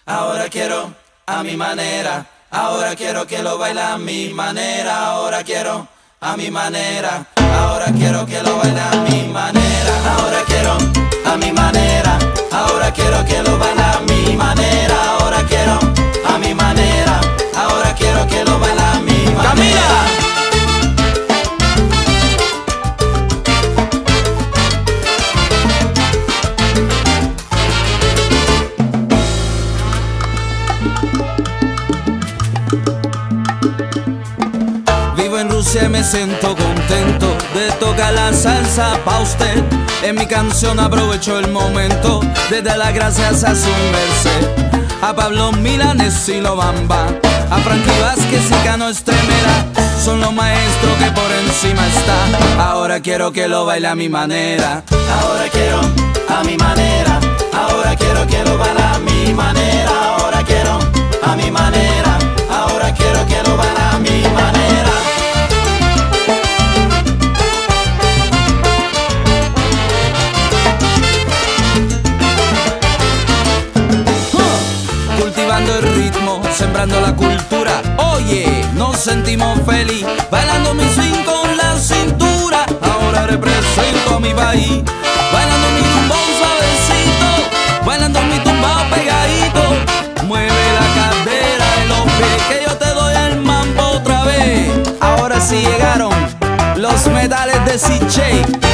ahora quiero a mi manera. Ahora quiero que lo baile a mi manera. Ahora quiero a mi manera. Ahora quiero que lo baile a mi manera. Ahora quiero a mi manera. Ahora quiero que lo baile a mi manera. Ahora quiero a mi manera. Ahora quiero que lo baile a mi manera. ¡Camila! Vivo en Rusia y me siento contento de tocar la salsa pa' usted. En mi canción aprovecho el momento de dar las gracias a su merced. A Pablo Milanés y Lo Bamba, a Frankie Vázquez y Cano Estremera, son los maestros que por encima está. Ahora quiero que lo baile a mi manera. Ahora quiero a mi manera. Ahora quiero que lo baile a mi manera. Ahora quiero a mi manera. Ahora quiero que lo baile a mi manera. Cultivando el ritmo, sembrando la cultura. Oye, nos sentimos feliz, bailando mi swing con la cintura. Ahora represento a mi país, bailando mi tumbao suavecito, bailando mi tumbao pegadito. Mueve la cadera y los pies, que yo te doy el mambo otra vez. Ahora sí llegaron los metales de CJ.